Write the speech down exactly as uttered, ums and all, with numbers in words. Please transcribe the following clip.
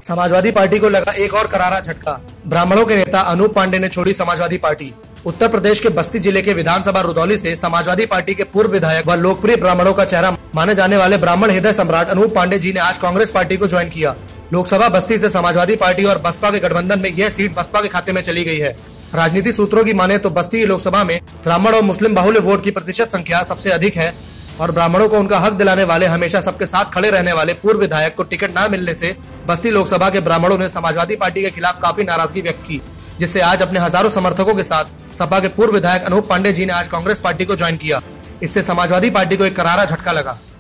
Samajwadi party को लगा एक और करारा झटका। ब्राह्मणों के नेता अनूप पांडे ने छोड़ी समाजवादी पार्टी। उत्तर प्रदेश के बस्ती जिले के विधानसभा रुधौली से समाजवादी पार्टी के पूर्व विधायक व लोकप्रिय ब्राह्मणों का चेहरा माने जाने वाले ब्राह्मण हृदय सम्राट अनूप पांडे जी ने आज कांग्रेस पार्टी को ज्वाइन किया। लोकसभा बस्ती से समाजवादी पार्टी और बसपा के गठबंधन में यह सीट बसपा के खाते में चली गई है। राजनीतिक सूत्रों की माने तो बस्ती लोकसभा में ब्राह्मण और मुस्लिम बाहुल्य वोट की प्रतिशत संख्या सबसे अधिक है और ब्राह्मणों को उनका हक दिलाने वाले, हमेशा सबके साथ खड़े रहने वाले पूर्व विधायक को टिकट न मिलने से बस्ती लोकसभा के ब्राह्मणों ने समाजवादी पार्टी के खिलाफ काफी नाराजगी व्यक्त की, जिससे आज अपने हजारों समर्थकों के साथ सपा के पूर्व विधायक अनूप पांडे जी ने आज कांग्रेस पार्टी को ज्वाइन किया। इससे समाजवादी पार्टी को एक करारा झटका लगा।